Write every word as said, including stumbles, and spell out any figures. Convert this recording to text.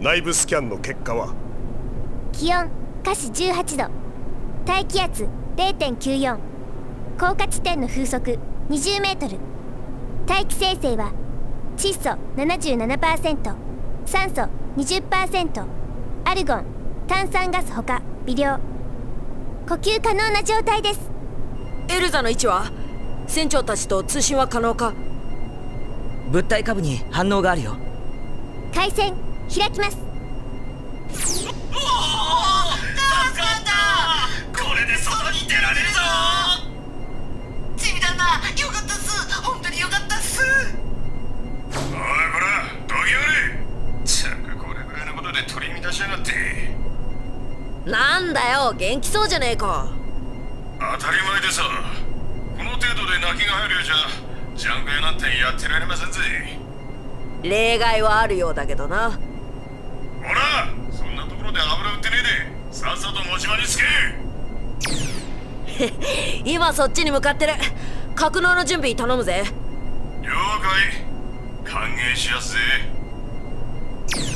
内部スキャンの結果は？ 気温華氏じゅうはちど、大気圧 れいてんきゅうよん、降下地点の風速にじゅうメートル、大気生成は窒素 ななじゅうななパーセント、酸素 にじゅっパーセント、アルゴン、炭酸ガスほか微量、呼吸可能な状態です。 エルザの位置は？船長たちと通信は可能か？ 物体下部に反応があるよ。 回線開きます。 おお、助かった。これで外に出られるぞ。チビ旦那、よかったっす。本当によかったっす。 おいこら、どきやれ。ちゃくこれぐらいのことで取り乱しやがって。 なんだよ、元気そうじゃねえか。 当たり前でさ、この程度で泣きが入るようじゃジャンク屋なんてやってられませんぜ。 例外はあるようだけどな。 ほら、そんなところで油売ってねえでさっさと持ち場につけ。 今そっちに向かってる。格納の準備頼むぜ。 了解。歓迎しやすぜ。